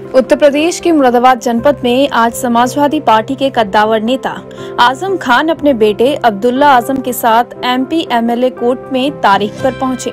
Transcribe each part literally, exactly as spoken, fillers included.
उत्तर प्रदेश के मुरादाबाद जनपद में आज समाजवादी पार्टी के कद्दावर नेता आजम खान अपने बेटे अब्दुल्ला आजम के साथ एमपी एमएलए कोर्ट में तारीख पर पहुंचे।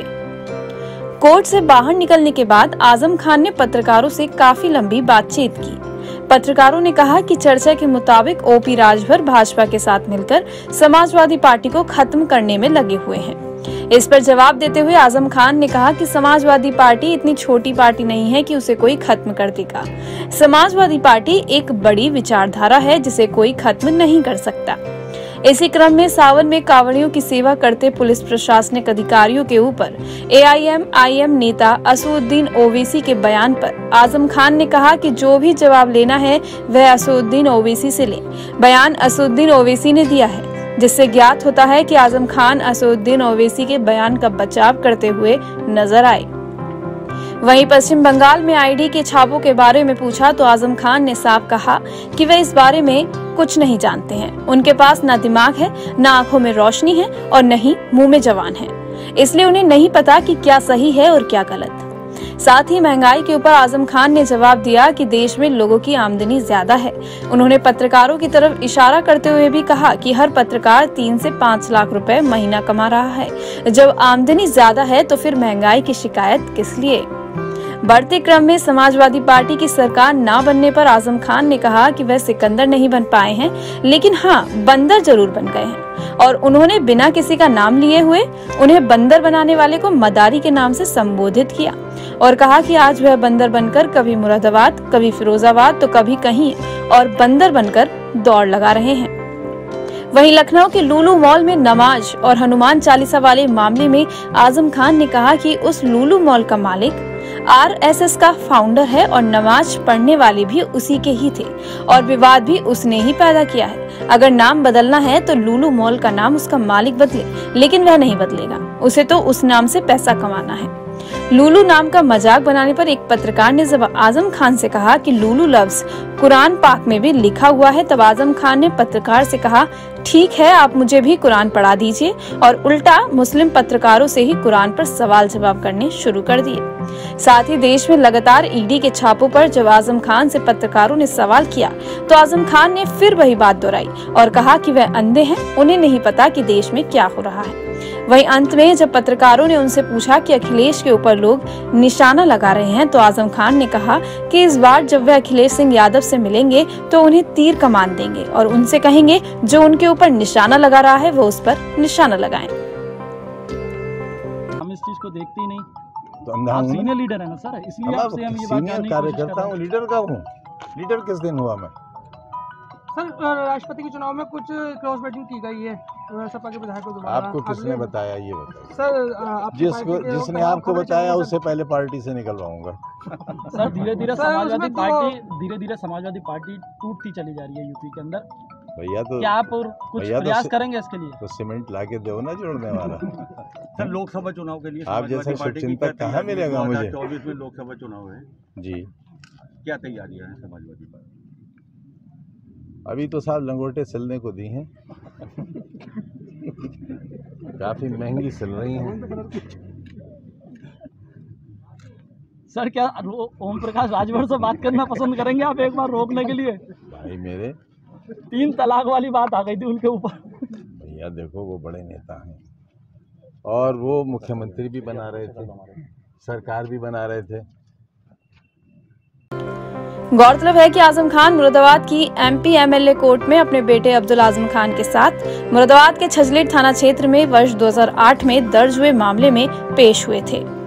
कोर्ट से बाहर निकलने के बाद आजम खान ने पत्रकारों से काफी लंबी बातचीत की। पत्रकारों ने कहा कि चर्चा के मुताबिक ओपी राजभर भाजपा के साथ मिलकर समाजवादी पार्टी को खत्म करने में लगे हुए हैं। इस पर जवाब देते हुए आजम खान ने कहा कि समाजवादी पार्टी इतनी छोटी पार्टी नहीं है कि उसे कोई खत्म कर देगा। समाजवादी पार्टी एक बड़ी विचारधारा है जिसे कोई खत्म नहीं कर सकता। इसी क्रम में सावन में कांवड़ियों की सेवा करते पुलिस प्रशासनिक अधिकारियों के ऊपर एआईएमआईएम नेता असदुद्दीन ओवैसी के बयान पर आजम खान ने कहा कि जो भी जवाब लेना है वह असदुद्दीन ओवैसी से ले। बयान असदुद्दीन ओवैसी ने दिया है, जिससे ज्ञात होता है कि आजम खान असदुद्दीन ओवैसी के बयान का बचाव करते हुए नजर आए। वहीं पश्चिम बंगाल में आईडी के छापों के बारे में पूछा तो आजम खान ने साफ कहा कि वे इस बारे में कुछ नहीं जानते हैं। उनके पास न दिमाग है, न आंखों में रोशनी है और न ही मुंह में जवान है, इसलिए उन्हें नहीं पता कि क्या सही है और क्या गलत। साथ ही महंगाई के ऊपर आजम खान ने जवाब दिया कि देश में लोगों की आमदनी ज्यादा है। उन्होंने पत्रकारों की तरफ इशारा करते हुए भी कहा कि हर पत्रकार तीन से पाँच लाख रुपए महीना कमा रहा है। जब आमदनी ज्यादा है तो फिर महंगाई की शिकायत किस लिए। बढ़ते क्रम में समाजवादी पार्टी की सरकार न बनने पर आजम खान ने कहा कि वह सिकंदर नहीं बन पाए हैं, लेकिन हाँ बंदर जरूर बन गए हैं। और उन्होंने बिना किसी का नाम लिए हुए उन्हें बंदर बनाने वाले को मदारी के नाम से संबोधित किया और कहा कि आज वह बंदर बनकर कभी मुरादाबाद, कभी फिरोजाबाद तो कभी कहीं और बंदर बनकर दौड़ लगा रहे हैं। वहीं लखनऊ के लुलु मॉल में नमाज और हनुमान चालीसा वाले मामले में आजम खान ने कहा कि उस लुलु मॉल का मालिक आरएसएस का फाउंडर है और नमाज पढ़ने वाले भी उसी के ही थे और विवाद भी उसने ही पैदा किया है। अगर नाम बदलना है तो लुलु मॉल का नाम उसका मालिक बदले, लेकिन वह नहीं बदलेगा, उसे तो उस नाम से पैसा कमाना है। लुलु नाम का मजाक बनाने पर एक पत्रकार ने जब आजम खान से कहा कि लुलु लफ्ज कुरान पाक में भी लिखा हुआ है, तब आजम खान ने पत्रकार से कहा ठीक है, आप मुझे भी कुरान पढ़ा दीजिए, और उल्टा मुस्लिम पत्रकारों से ही कुरान पर सवाल जवाब करने शुरू कर दिए। साथ ही देश में लगातार ईडी के छापों पर जब आजम खान से पत्रकारों ने सवाल किया तो आजम खान ने फिर वही बात दोहराई और कहा कि वह अंधे हैं, उन्हें नहीं पता कि देश में क्या हो रहा है। वहीं अंत में जब पत्रकारों ने उनसे पूछा कि अखिलेश के ऊपर लोग निशाना लगा रहे हैं तो आजम खान ने कहा कि इस बार जब वह अखिलेश सिंह यादव से मिलेंगे तो उन्हें तीर कमान देंगे और उनसे कहेंगे जो उनके ऊपर निशाना लगा रहा है वो उस पर निशाना लगाएं। हम इस चीज को देखते ही नहीं, तो आप सीनियर लीडर है ना सर, इसलिए आपसे हम ये बात जानने की कोशिश कर रहे हैं। लीडर का हूँ, लीडर किस दिन हुआ मैं? सर राष्ट्रपति के चुनाव में कुछ क्रॉस वोटिंग की गई है सपा के विधायक को दोबारा। आपको किसने बताया ये बताइए? सर जिसको जिसने आपको बताया उससे पहले पार्टी से निकलवाऊंगा। सर धीरे धीरे समाजवादी पार्टी धीरे धीरे समाजवादी पार्टी टूटती चली जा रही है यूपी के अंदर। भैया तो क्या आप और कुछ प्रयास तो करेंगे इसके लिए? तो सीमेंट लाके दो ना जोड़ने वाला। सर लोकसभा चुनाव के लिए आप जैसा शुभचिंतक कहाँ मिलेगा मुझे? चौबीस में लोकसभा चुनाव है जी, क्या तैयारियां हैं समाजवादी पार्टी? अभी तो साहब लंगोटे सिलने को दी हैं, काफी महंगी सिल रही हैं। सर क्या ओम प्रकाश राजभर से बात करना पसंद करेंगे आप एक बार रोकने के लिए? भाई मेरे तीन तलाक वाली बात आ गई थी उनके ऊपर। भैया देखो वो बड़े नेता हैं और वो मुख्यमंत्री भी बना रहे थे, सरकार भी बना रहे थे। गौरतलब है कि आजम खान मुरादाबाद की एमपी एमएलए कोर्ट में अपने बेटे अब्दुल आजम खान के साथ मुरादाबाद के छजलेट थाना क्षेत्र में वर्ष दो हज़ार आठ में दर्ज हुए मामले में पेश हुए थे।